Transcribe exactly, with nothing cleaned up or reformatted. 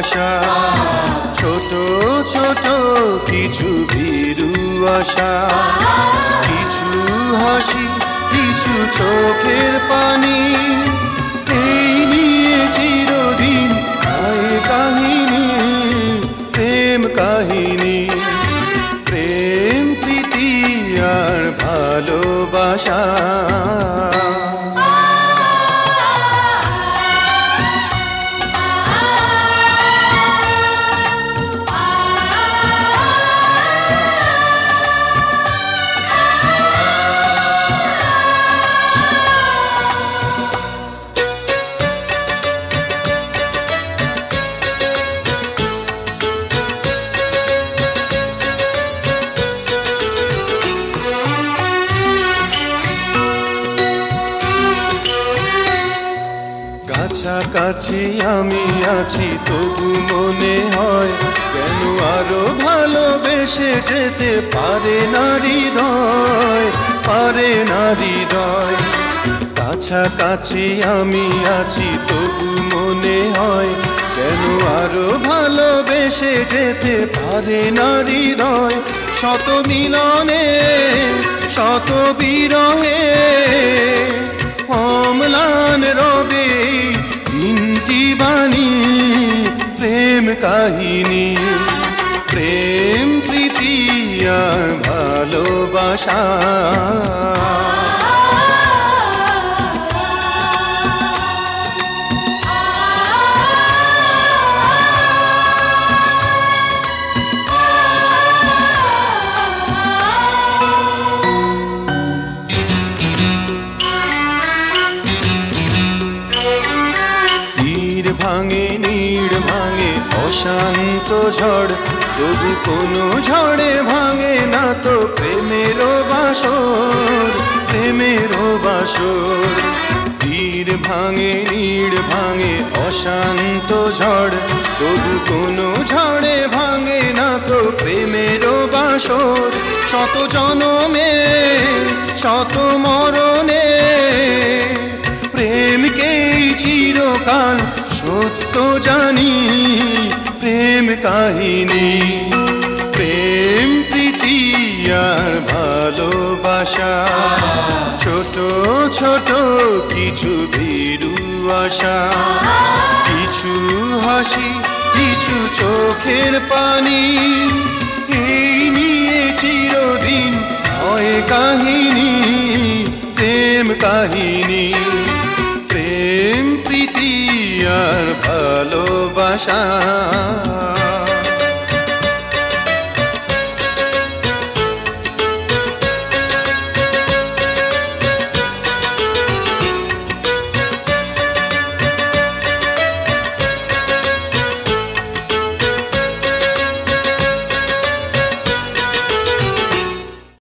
আশা, ছোট ছোট কিছু ভীরু আশা, কিছু হাসি কিছু চোখের পানি, এই নিয়ে চিরদিন হয় কাহিনী, প্রেম কাহিনী, প্রেম প্রীতি আর ভালোবাসা। কাছাকাছি আমি আছি তবু মনে হয় কেন আরো ভালোবেসে যেতে পারে না হৃদয়, পারে না হৃদয়। কাছাকাছি আমি আছি তবু মনে হয় কেন আরো ভালোবেসে যেতে পারে না হৃদয়। শত মিলনে শত বিরহে অম্লান রবে তিনটি বাণী, প্রেম কাহিনী, প্রেম প্রীতি আর ভালোবাসা। ভাঙে নীড় ভাঙে অশান্ত ঝড়, তবু কোনো ঝড়ে ভাঙে না তো প্রেমের বাসর, প্রেমের বাসর। তীর ভাঙে নীড় ভাঙে অশান্ত ঝড়, তবু কোনো ঝড়ে ভাঙে না তো প্রেমের বাসর। শত জনমে শত মরণে প্রেমকেই চিরকাল সত্য জানি, প্রেম কাহিনী, প্রেম প্রীতি আর ভালোবাসা। ছোট ছোট কিছু ভীরু আশা, কিছু হাসি কিছু চোখের পানি, এই নিয়ে চিরদিন হয় কাহিনী, প্রেম কাহিনী, প্রেম প্রীতি আর ভালোবাসা।